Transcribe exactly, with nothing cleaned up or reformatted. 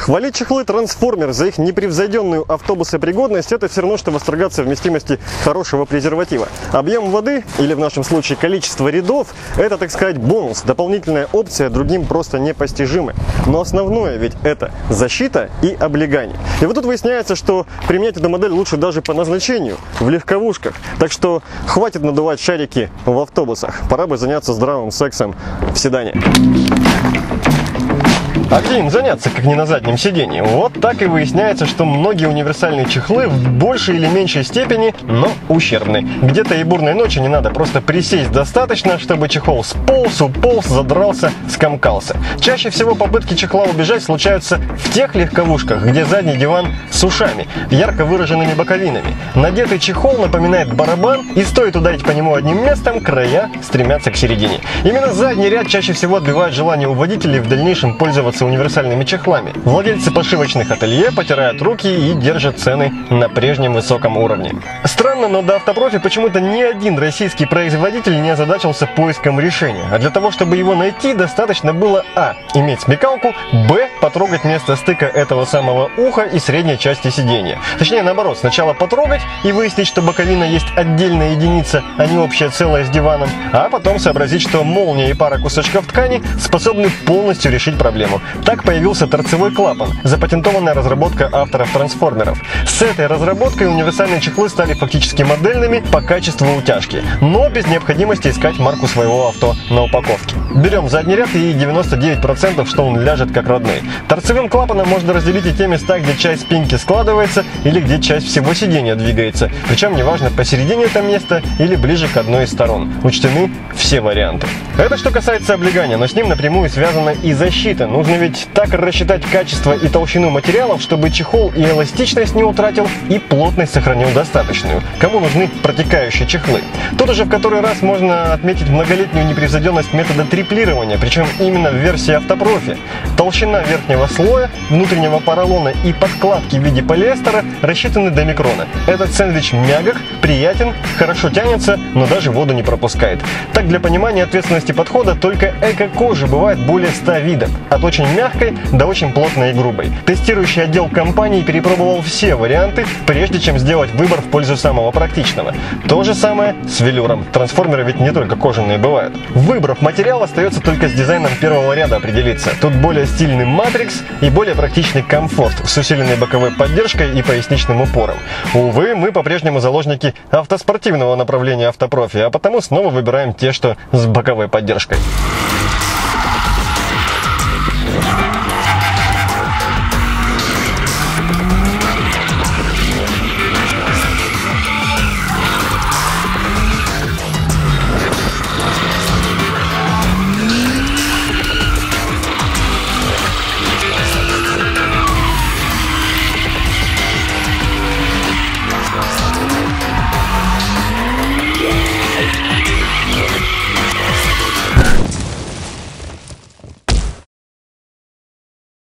Хвалить чехлы Трансформер за их непревзойденную автобусопригодность — это все равно, что восторгаться вместимости хорошего презерватива. Объем воды, или в нашем случае количество рядов, это, так сказать, бонус, дополнительная опция, другим просто непостижимы. Но основное ведь это защита и облегание. И вот тут выясняется, что применять эту модель лучше даже по назначению, в легковушках. Так что хватит надувать шарики в автобусах, пора бы заняться здравым сексом в седане. А где им заняться, как не на заднем сидении? Вот так и выясняется, что многие универсальные чехлы в большей или меньшей степени, но ущербны. Где-то и бурной ночи не надо, просто присесть достаточно, чтобы чехол сполз, уполз, задрался, скомкался. Чаще всего попытки чехла убежать случаются в тех легковушках, где задний диван с ушами, ярко выраженными боковинами. Надетый чехол напоминает барабан, и стоит ударить по нему одним местом, края стремятся к середине. Именно задний ряд чаще всего отбивает желание у водителей в дальнейшем пользоваться универсальными чехлами. Владельцы пошивочных ателье потирают руки и держат цены на прежнем высоком уровне. Странно, но до Автопрофи почему-то ни один российский производитель не озадачился поиском решения. А для того, чтобы его найти, достаточно было а. иметь смекалку, б. потрогать место стыка этого самого уха и средней части сидения. Точнее, наоборот, сначала потрогать и выяснить, что боковина есть отдельная единица, а не общее целое с диваном, а потом сообразить, что молния и пара кусочков ткани способны полностью решить проблему. Так появился торцевой клапан, запатентованная разработка авторов трансформеров. С этой разработкой универсальные чехлы стали фактически модельными по качеству утяжки, но без необходимости искать марку своего авто на упаковке. Берем задний ряд, и девяносто девять процентов, что он ляжет как родной. Торцевым клапаном можно разделить и те места, где часть спинки складывается или где часть всего сидения двигается. Причем неважно, посередине это место или ближе к одной из сторон. Учтены все варианты. Это что касается облегания, но с ним напрямую связана и защита. Нужно ведь так рассчитать качество и толщину материалов, чтобы чехол и эластичность не утратил, и плотность сохранил достаточную. Кому нужны протекающие чехлы? Тут уже в который раз можно отметить многолетнюю непревзойденность метода триплирования, причем именно в версии Автопрофи. Толщина верхнего слоя, внутреннего поролона и подкладки в виде полиэстера рассчитаны до микрона. Этот сэндвич мягок, приятен, хорошо тянется, но даже воду не пропускает. Так, для понимания ответственности подхода, только эко-кожи бывает более ста видов. От очень мягкой до очень плотной и грубой. Тестирующий отдел компании перепробовал все варианты, прежде чем сделать выбор в пользу самого практичного. То же самое с велюром. Трансформеры ведь не только кожаные бывают. Выбрав материал, остается только с дизайном первого ряда определиться. Тут более стильный матрикс и более практичный комфорт с усиленной боковой поддержкой и поясничным упором. Увы, мы по-прежнему заложники автоспортивного направления Автопрофи, а потому снова выбираем те, что с боковой поддержкой. Yeah.